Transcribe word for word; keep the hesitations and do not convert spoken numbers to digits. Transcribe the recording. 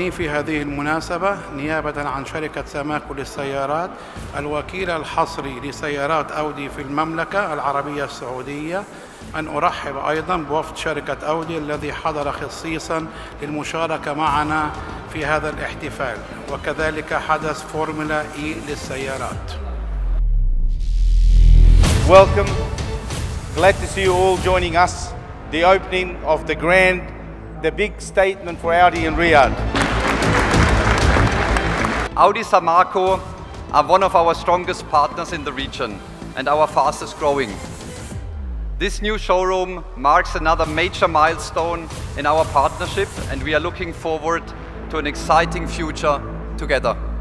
أغني في هذه المناسبة نيابة عن شركة ساماكو للسيارات الوكيل الحصري لسيارات أودي في المملكة العربية السعودية أن أرحب أيضا بوفد شركة أودي الذي حضر خصيصا للمشاركة معنا في هذا الاحتفال، وكذلك حدث فورمولا إي للسيارات. Welcome. Glad to see you all joining us. The opening of the grand, the big statement for Audi in Riyadh. Audi Samaco are one of our strongest partners in the region and our fastest growing. This new showroom marks another major milestone in our partnership, and we are looking forward to an exciting future together.